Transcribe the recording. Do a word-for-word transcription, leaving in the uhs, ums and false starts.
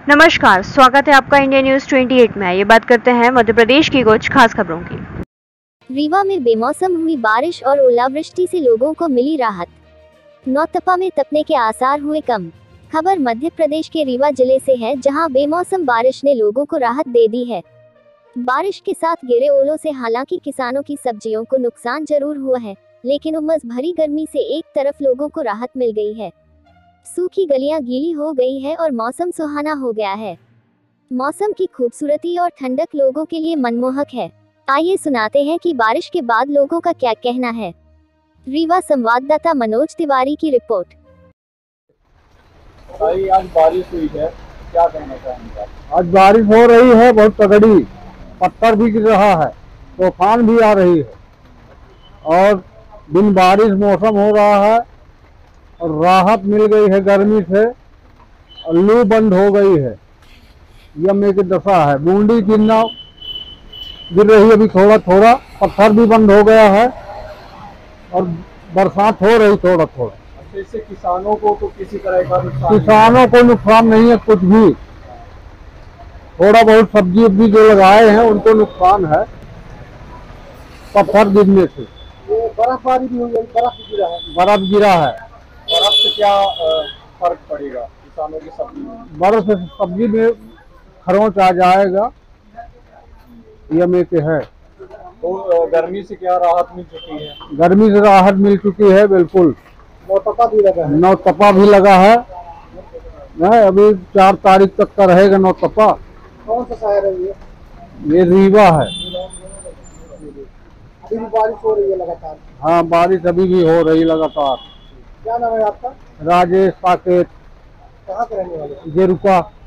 नमस्कार, स्वागत है आपका इंडिया न्यूज अट्ठाईस में। ये बात करते हैं मध्य प्रदेश की कुछ खास खबरों की। रीवा में बेमौसम हुई बारिश और ओलावृष्टि से लोगों को मिली राहत। नौतपा में तपने के आसार हुए कम। खबर मध्य प्रदेश के रीवा जिले से है, जहां बेमौसम बारिश ने लोगों को राहत दे दी है। बारिश के साथ गिरे ओलों से हालांकि किसानों की सब्जियों को नुकसान जरूर हुआ है, लेकिन उमस भरी गर्मी से एक तरफ लोगों को राहत मिल गई है। सूखी गलियां गीली हो गई है और मौसम सुहाना हो गया है। मौसम की खूबसूरती और ठंडक लोगों के लिए मनमोहक है। आइए सुनाते हैं कि बारिश के बाद लोगों का क्या कहना है। रीवा संवाददाता मनोज तिवारी की रिपोर्ट। भाई आज बारिश हुई है, क्या कहना चाहेंगे? आज बारिश हो रही है बहुत तगड़ी, पत्थर भी गिर रहा है, तूफान भी आ रही है और बिन बारिश मौसम हो रहा है और राहत मिल गई है गर्मी से और लू बंद हो गई है। यम की दशा है, बूंदी गिरना गिर रही है अभी थोड़ा थोड़ा, पत्थर भी बंद हो गया है और बरसात हो रही थोड़ा थोड़ा। अच्छा, इससे किसानों को तो किसी तरह का नुकसान? किसानों को नुकसान नहीं है कुछ भी, थोड़ा बहुत सब्जी उब्जी जो लगाए हैं उनको नुकसान है पत्थर गिरने से। ये बर्फबारी भी हुई है, बर्फ गिरा है। बर्फ गिरा है। बर्फ से क्या फर्क पड़ेगा किसानों की सब्जी में? बर्फ से सब्जी में खरोंच आ जाएगा, ये में के है। तो गर्मी से क्या राहत मिल चुकी है? गर्मी से राहत मिल चुकी है बिल्कुल। नौतपा भी लगा है। नौतपा भी लगा है, है अभी चार तारीख तक का रहेगा नौतपा। कौन सा शहर है ये? ये रीवा है। अभी भी बारिश हो रही है लगातार? हाँ, बारिश अभी भी हो रही लगातार। क्या नाम है आपका? राजेश साकेत। कहाँ के रहने वाले? जेरुका।